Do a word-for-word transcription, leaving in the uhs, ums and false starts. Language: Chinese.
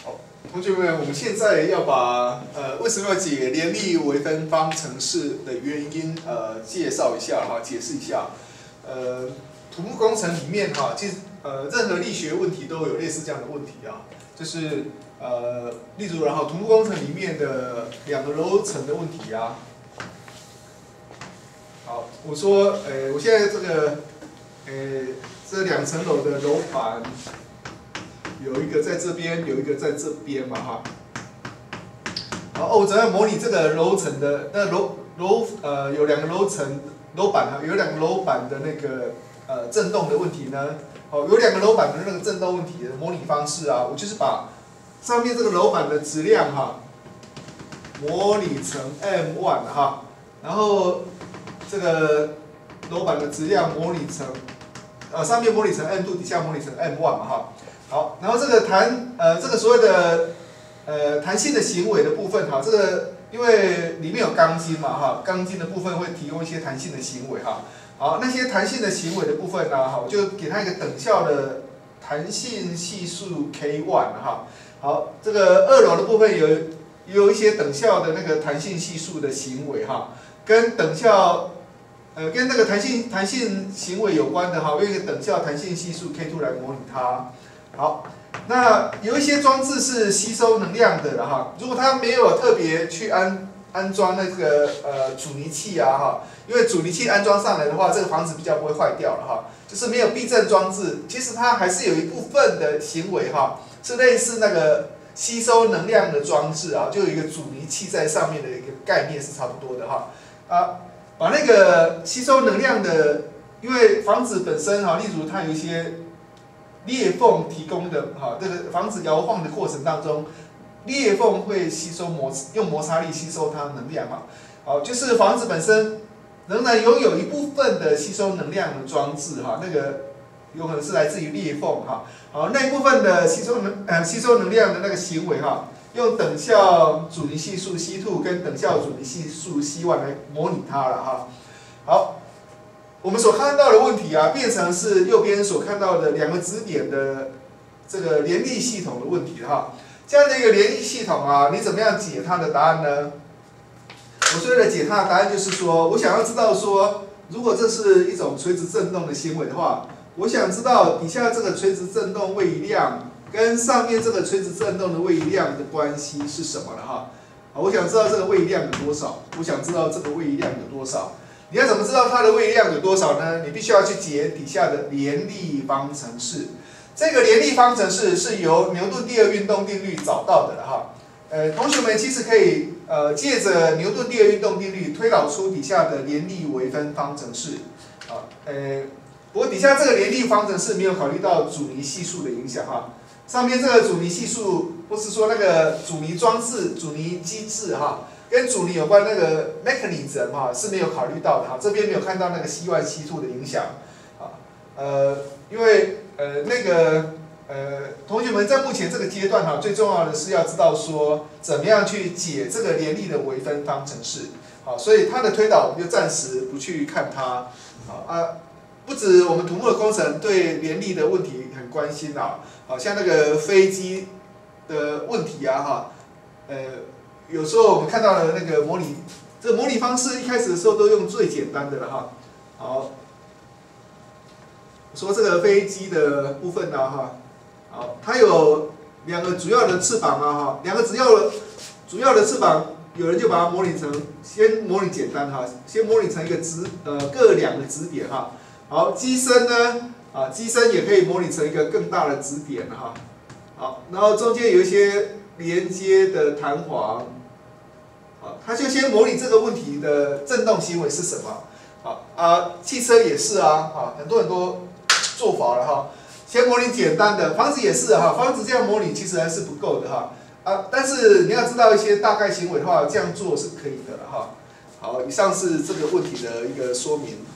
好，同学们，我们现在要把呃为什么要解联立微分方程式的原因呃介绍一下哈，解释一下。呃，土木工程里面哈，其实呃任何力学问题都有类似这样的问题啊，就是呃例如然后土木工程里面的两个楼层的问题啊。好，我说，呃，我现在这个，呃，这两层楼的楼板。 有一个在这边，有一个在这边嘛，哈。好，我怎样模拟这个楼层的那楼楼呃有两个楼层楼板哈，有两个楼板的那个呃振动的问题呢？哦，有两个楼板的那个振动问题的模拟方式啊，我就是把上面这个楼板的质量哈模拟成 M 一 哈，然后这个楼板的质量模拟成呃上面模拟成 M 二，底下模拟成 M 一 嘛哈。 好，然后这个弹呃这个所谓的呃弹性的行为的部分哈，这个因为里面有钢筋嘛哈，钢筋的部分会提供一些弹性的行为哈。好，那些弹性的行为的部分呢，哈，我就给它一个等效的弹性系数 K 一 哈。好，这个二楼的部分有有一些等效的那个弹性系数的行为哈，跟等效呃跟那个弹性弹性行为有关的哈，用一个等效弹性系数 K 二 来模拟它。 好，那有一些装置是吸收能量的了哈。如果它没有特别去安安装那个呃阻尼器啊哈，因为阻尼器安装上来的话，这个房子比较不会坏掉了哈。就是没有避震装置，其实它还是有一部分的行为哈，是类似那个吸收能量的装置啊，就有一个阻尼器在上面的一个概念是差不多的哈。啊，把那个吸收能量的，因为房子本身哈，例如它有一些。 裂缝提供的哈，这个房子摇晃的过程当中，裂缝会吸收摩用摩擦力吸收它的能量嘛。好，就是房子本身仍然拥有一部分的吸收能量的装置哈，那个有可能是来自于裂缝哈。好，那一部分的吸收能呃吸收能量的那个行为哈，用等效阻尼系数 C 二 跟等效阻尼系数 C 一 来模拟它了哈。好。 我们所看到的问题啊，变成是右边所看到的两个质点的这个联立系统的问题哈。这样的一个联立系统啊，你怎么样解它的答案呢？我所谓的解它的答案就是说，我想要知道说，如果这是一种垂直振动的行为的话，我想知道底下这个垂直振动位移量跟上面这个垂直振动的位移量的关系是什么了哈？好，我想知道这个位移量有多少，我想知道这个位移量有多少。 你要怎么知道它的位移量有多少呢？你必须要去解底下的联立方程式。这个联立方程式是由牛顿第二运动定律找到的哈。呃，同学们其实可以呃借着牛顿第二运动定律推导出底下的联立微分方程式。啊，呃，不过底下这个联立方程式没有考虑到阻尼系数的影响哈。上面这个阻尼系数，或是说那个阻尼装置、阻尼机制哈。 跟阻尼有关那个 mechanism 哈是没有考虑到的哈，这边没有看到那个 C 一 C 二 的影响啊，呃，因为呃那个呃同学们在目前这个阶段哈，最重要的是要知道说怎么样去解这个联立的微分方程式，好，所以它的推导我们就暂时不去看它，好啊，不止我们土木的工程对联立的问题很关心啊，好像那个飞机的问题啊哈，呃。 有时候我们看到的那个模拟，这个模拟方式一开始的时候都用最简单的了哈。好，说这个飞机的部分呢哈，好，它有两个主要的翅膀啊哈，两个主要的主要的翅膀，有人就把它模拟成，先模拟简单哈，先模拟成一个质呃各两个质点哈。好，机身呢啊机身也可以模拟成一个更大的质点哈。好，然后中间有一些连接的弹簧。 好，他就先模拟这个问题的振动行为是什么？好啊，汽车也是啊，啊，很多很多做法了哈。先模拟简单的，房子也是哈，房子这样模拟其实还是不够的哈。啊，但是你要知道一些大概行为的话，这样做是可以的了哈。好，以上是这个问题的一个说明。